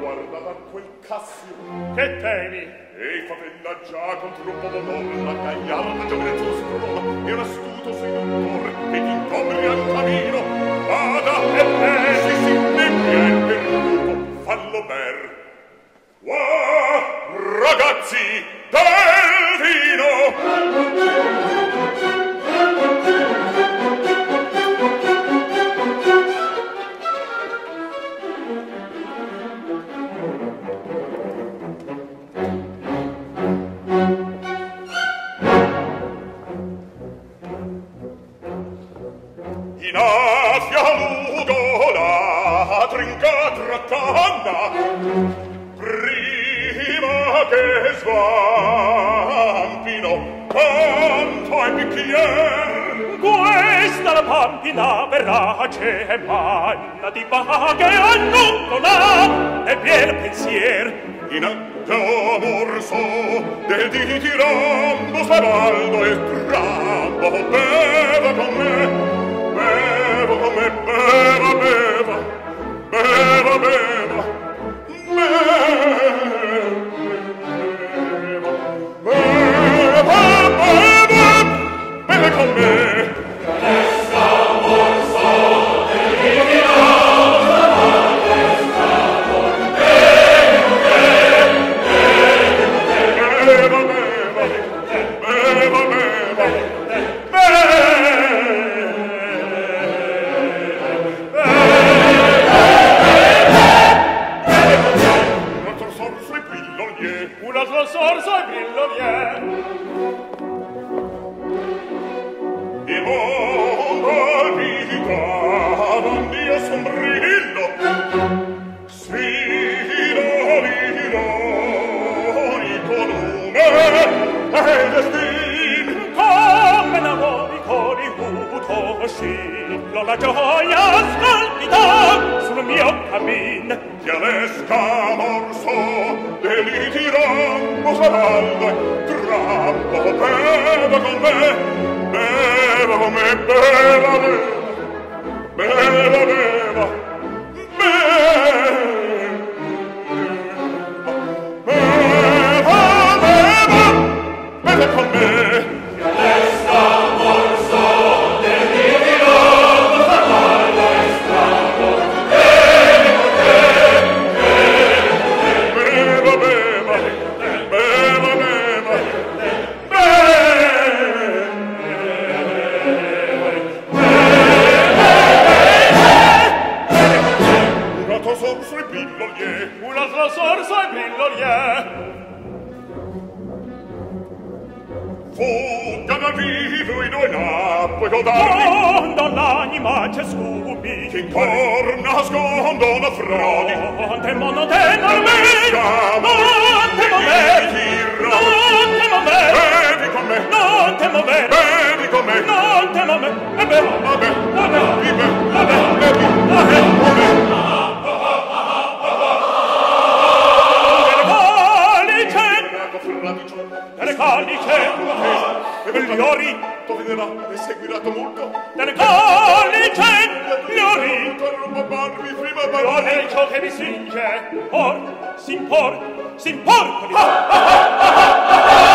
guardava quel Cassio. Che temi? Ei favella già contro un po' d'onor, gagliarda giovanetto sproma, e un astuto seduttore, che ti incombri al camino. Vada e pesi, si nebbia il perduto, fallo ver. Ragazzi, del vino! In Asia Lugola trinca trattanda prima che svampino quanto è bicchier. Questa la pampina verace manna di vaghe a non ha e pieno pensier. In morso del ditirambo spavaldo e trambo beva con me, beva con me, beva, beva, beva, beva, beva, beva, beva con me. Questa morso del ditirambo spavaldo beva, beva, beva, beva, un altro sorso e brillolier. E mondo abitavan Dio sombrillo, sfidolironico lume e destin. Come l'amorico rivuto oscillo la gioia scalpita sul mio cammin. Che all'escamorso dell'itirambo spavaldo e trampo beva con me, beva con me, beva, beva, beva, beva, beva, beva, beva con me. L'escamorso dell'itirambo spavaldo e trampo Beva, beva, beva, beva, un altro sorso e brillolier, Un altro sorso e brillolier. fugga dal vivo i due nappe codardi, Quando l'anima c'è scubi, che in cor nascondono frodi. non temo, non temo me, Scamo, non temo me, tirro, non temo me, bevi con me, non temo me, bevi con me, non temo me, vabbè, vabbè, vabbè, vive, vabbè, bevi, vabbè, vabbè. Delle calice, E migliori, venderà e seguirà tumulto. delle calice, migliori, Non babbarvi prima non barone. è ciò che mi singe, or, s'impor, con